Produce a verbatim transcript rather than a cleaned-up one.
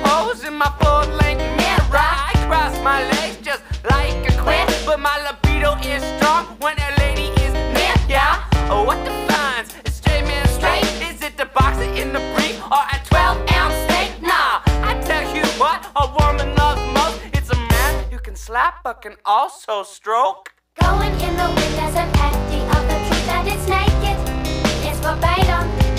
pose in my full-length mirror. I cross my legs just like a queer, but my libido is strong when a lady is near. Yeah, oh, what defines a straight man straight? Is it the boxer in the brief or a twelve ounce steak? Nah, I tell you what a woman loves most. It's a man who can slap but can also stroke. Going in the wind as an empty of the truth that it's naked. It's verbatim.